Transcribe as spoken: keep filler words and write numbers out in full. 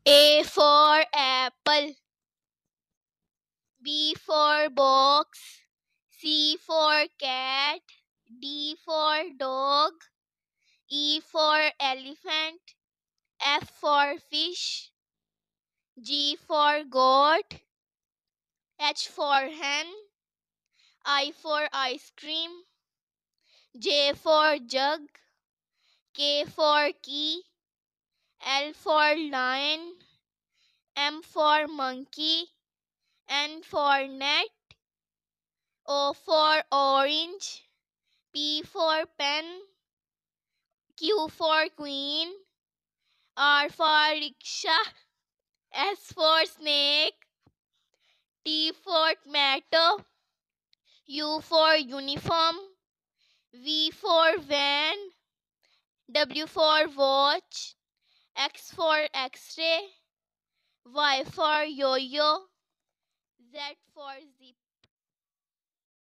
A for apple. B for box. C for cat. D for dog. E for elephant. F for fish. G for goat. H for hen. I for ice cream. J for jug. K for key. L for lion. M for monkey. N for net. O for orange. P for pen. Q for queen. R for rickshaw. S for snake. T for tomato. U for uniform. V for van. W for watch. X for x-ray. Y for yo-yo. Z for zip.